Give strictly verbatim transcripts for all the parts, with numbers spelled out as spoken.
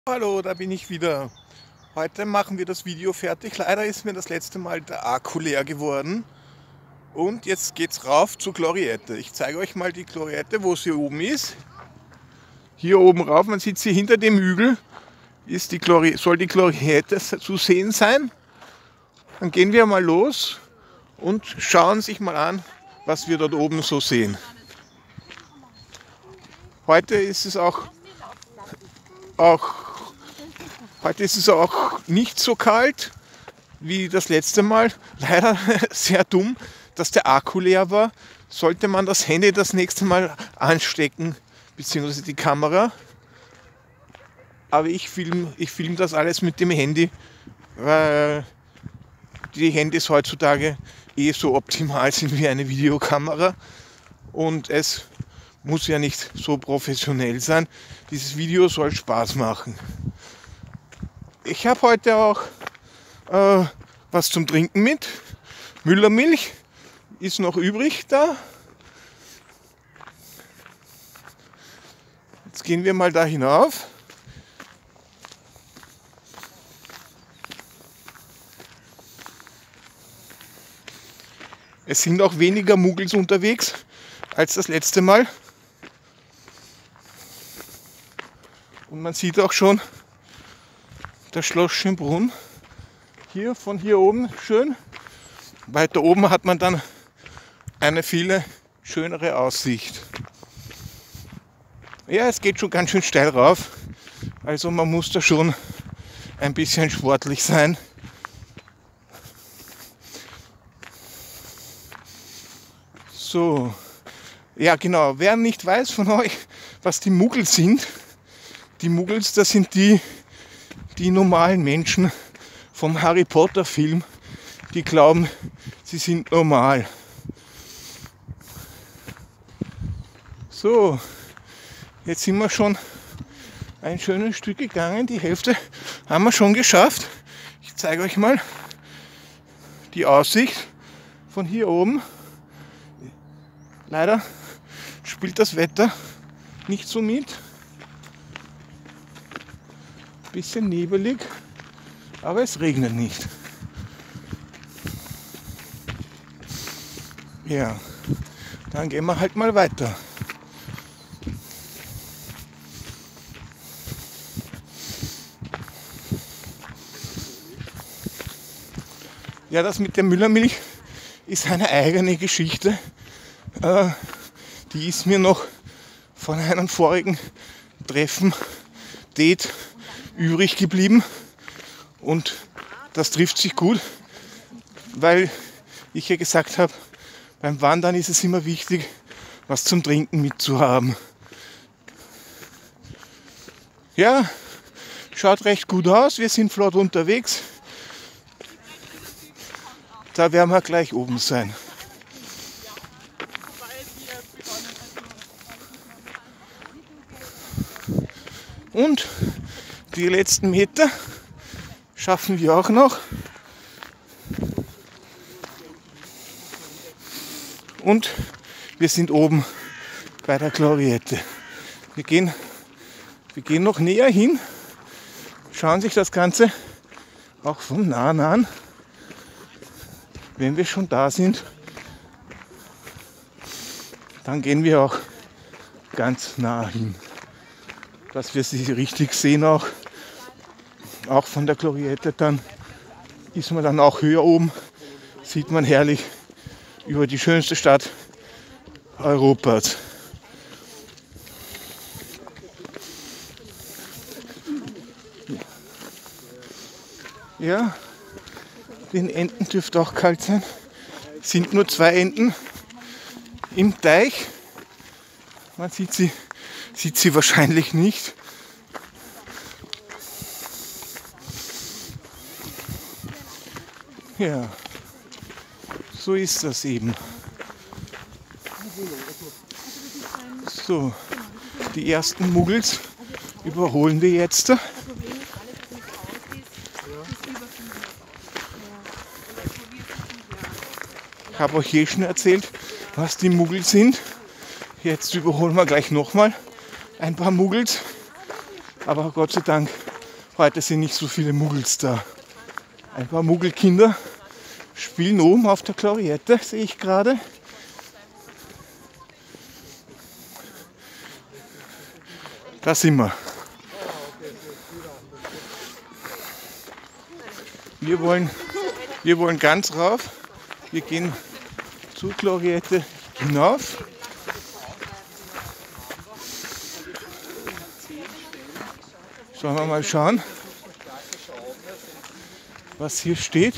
Hallo, da bin ich wieder. Heute machen wir das Video fertig. Leider ist mir das letzte Mal der Akku leer geworden. Und jetzt geht's rauf zur Gloriette. Ich zeige euch mal die Gloriette, wo sie oben ist. Hier oben rauf, man sieht sie hinter dem Hügel, ist die Glori- soll die Gloriette zu sehen sein. Dann gehen wir mal los und schauen sich mal an, was wir dort oben so sehen. Heute ist es auch, auch Heute ist es auch nicht so kalt wie das letzte Mal. Leider sehr dumm, dass der Akku leer war. Sollte man das Handy das nächste Mal anstecken, beziehungsweise die Kamera. Aber ich filme ich film das alles mit dem Handy, weil die Handys heutzutage eh so optimal sind wie eine Videokamera. Und es muss ja nicht so professionell sein. Dieses Video soll Spaß machen. Ich habe heute auch äh, was zum Trinken mit. Müllermilch ist noch übrig da. Jetzt gehen wir mal da hinauf. Es sind auch weniger Muggels unterwegs als das letzte Mal. Und man sieht auch schon das Schloss Schönbrunn. Hier von hier oben schön. Weiter oben hat man dann eine viel schönere Aussicht. Ja, es geht schon ganz schön steil rauf. Also man muss da schon ein bisschen sportlich sein. So, ja genau, wer nicht weiß von euch, was die Muggels sind, die Muggels, das sind die, die normalen Menschen vom Harry Potter Film, die glauben, sie sind normal. So, jetzt sind wir schon ein schönes Stück gegangen, die Hälfte haben wir schon geschafft. Ich zeige euch mal die Aussicht von hier oben. Leider spielt das Wetter nicht so mit. Bisschen nebelig, aber es regnet nicht. Ja, dann gehen wir halt mal weiter. Ja, das mit der Müllermilch ist eine eigene Geschichte. Äh, die ist mir noch von einem vorigen Treffen, Date, übrig geblieben. Und das trifft sich gut, weil ich ja gesagt habe, beim Wandern ist es immer wichtig, was zum Trinken mitzuhaben. Ja, schaut recht gut aus, wir sind flott unterwegs. Da werden wir gleich oben sein. Und die letzten Meter schaffen wir auch noch. Und wir sind oben bei der Gloriette. Wir gehen, wir gehen noch näher hin, schauen sich das Ganze auch von nahen an, wenn wir schon da sind. Dann gehen wir auch ganz nah hin, dass wir sie richtig sehen auch. Auch von der Gloriette, dann ist man dann auch höher oben, sieht man herrlich über die schönste Stadt Europas. Ja, den Enten dürfte auch kalt sein. Es sind nur zwei Enten im Teich. Man sieht sie, sieht sie wahrscheinlich nicht. Ja, so ist das eben. So, die ersten Muggels überholen wir jetzt. Ich habe euch hier schon erzählt, was die Muggels sind. Jetzt überholen wir gleich nochmal ein paar Muggels. Aber Gott sei Dank Heute sind nicht so viele Muggels da. Ein paar Muggelkinder spielen oben auf der Gloriette, sehe ich gerade. Da sind wir. Wir wollen, wir wollen ganz rauf. Wir gehen zur Gloriette hinauf. Sollen wir mal schauen, was hier steht.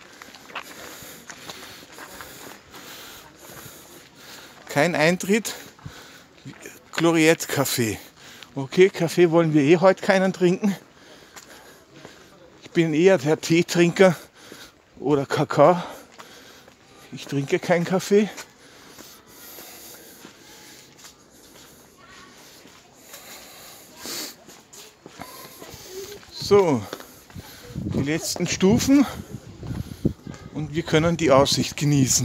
Kein Eintritt, Gloriette Café. Okay, Kaffee wollen wir eh heute keinen trinken. Ich bin eher der Teetrinker oder Kakao. Ich trinke keinen Kaffee. So, die letzten Stufen und wir können die Aussicht genießen.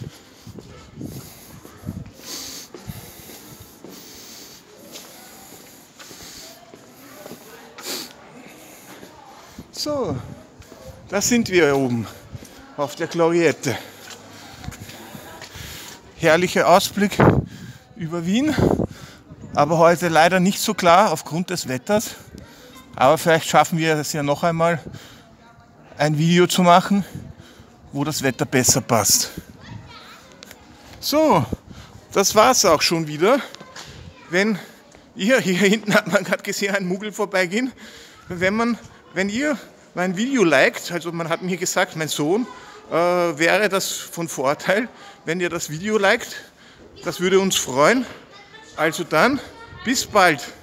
So, da sind wir oben auf der Gloriette. Herrlicher Ausblick über Wien, aber heute leider nicht so klar aufgrund des Wetters. Aber vielleicht schaffen wir es ja noch einmal, ein Video zu machen, wo das Wetter besser passt. So, das war's auch schon wieder. Wenn ihr, hier hinten hat man gerade gesehen, einen Muggel vorbeigehen, wenn man, wenn ihr mein Video liked, also man hat mir gesagt, mein Sohn, äh, wäre das von Vorteil, wenn ihr das Video liked. Das würde uns freuen. Also dann, bis bald.